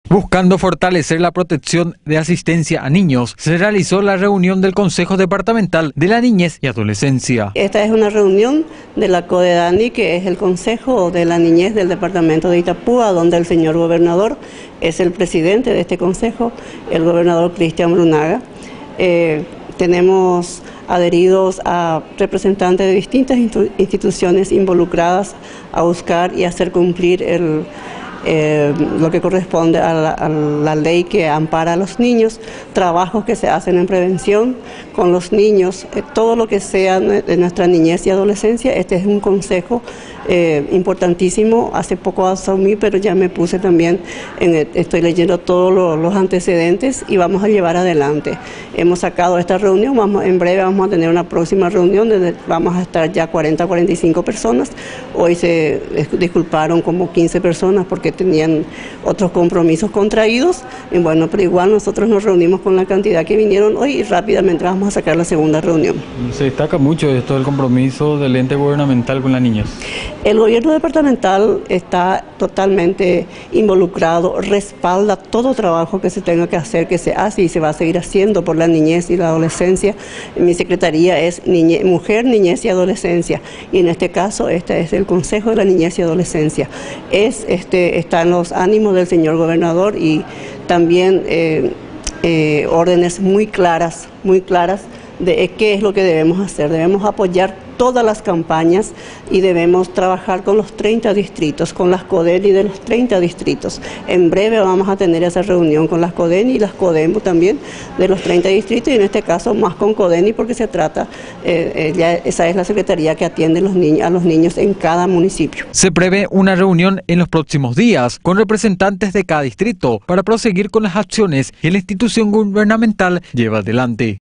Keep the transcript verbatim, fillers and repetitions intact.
Buscando fortalecer la protección de asistencia a niños, se realizó la reunión del Consejo Departamental de la Niñez y Adolescencia. Esta es una reunión de la CODEDANI, que es el Consejo de la Niñez del Departamento de Itapúa, donde el señor gobernador es el presidente de este consejo, el gobernador Cristian Brunaga. Eh, tenemos adheridos a representantes de distintas instituciones involucradas a buscar y hacer cumplir el Eh, lo que corresponde a la, a la ley que ampara a los niños, trabajos que se hacen en prevención con los niños, eh, todo lo que sea de nuestra niñez y adolescencia. Este es un consejo eh, importantísimo. Hace poco asumí, pero ya me puse también, en el, estoy leyendo todos lo, los antecedentes y vamos a llevar adelante. Hemos sacado esta reunión, vamos, en breve vamos a tener una próxima reunión donde vamos a estar ya cuarenta a cuarenta y cinco personas. Hoy se disculparon como quince personas porque tenían otros compromisos contraídos, y bueno, pero igual nosotros nos reunimos con la cantidad que vinieron hoy y rápidamente vamos a sacar la segunda reunión. Se destaca mucho esto del compromiso del ente gubernamental con la niñez. El gobierno departamental está totalmente involucrado, respalda todo trabajo que se tenga que hacer, que se hace y se va a seguir haciendo por la niñez y la adolescencia. Mi secretaría es niñez, Mujer, Niñez y Adolescencia, y en este caso este es el Consejo de la Niñez y Adolescencia. Es este están los ánimos del señor gobernador y también eh, eh, órdenes muy claras, muy claras de qué es lo que debemos hacer. Debemos apoyar todas las campañas y debemos trabajar con los treinta distritos, con las CODENI de los treinta distritos. En breve vamos a tener esa reunión con las CODENI y las CODEMBO también de los treinta distritos, y en este caso más con CODENI porque se trata, eh, ya esa es la secretaría que atiende los niños, a los niños en cada municipio. Se prevé una reunión en los próximos días con representantes de cada distrito para proseguir con las acciones que la institución gubernamental lleva adelante.